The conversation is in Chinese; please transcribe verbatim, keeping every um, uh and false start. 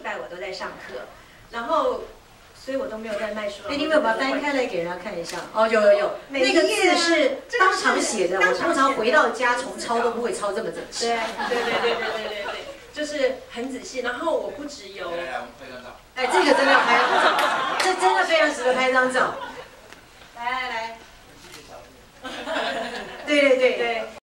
拜我都在上课，然后。 所以我都没有在卖书。 哎，你有没有把它翻开来给人家看一下？哦，有有有，那个字是当场写的。我通常回到家重抄都不会抄这么整齐。 对对对对对对对对，就是很仔细。然后我不只有， 来来，我们拍张照。 哎，这个真的要拍张照，这真的非常值得拍张照。来来来，对对对对，